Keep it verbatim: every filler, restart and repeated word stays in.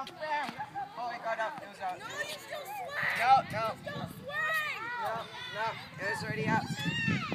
Bam, bam. Oh, he got up. It was out. No, you still swing. No, no. You still swing. No, no. It was already out.